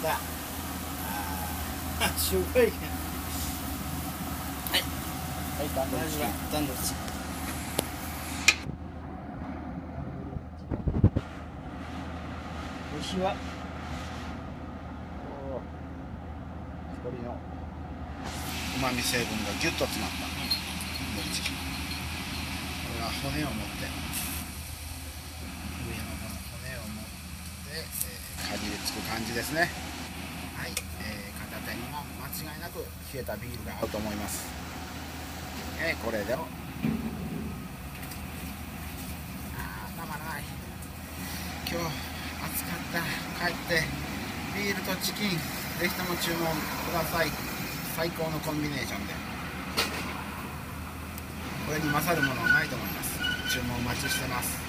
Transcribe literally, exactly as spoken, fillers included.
た。ああ、すごい。はい。はい、段取り。段取り。牛は。鶏の。旨味成分がぎゅっと詰まった。これは骨を持って。上のこの骨を持って、えー、かじりつく感じですね。はい、えー、片手にも間違いなく冷えたビールが合うと思います。えー、これでもあーたまらない。今日暑かった。帰ってビールとチキンぜひとも注文ください。最高のコンビネーションでこれに勝るものはないと思います。注文お待ちしてます。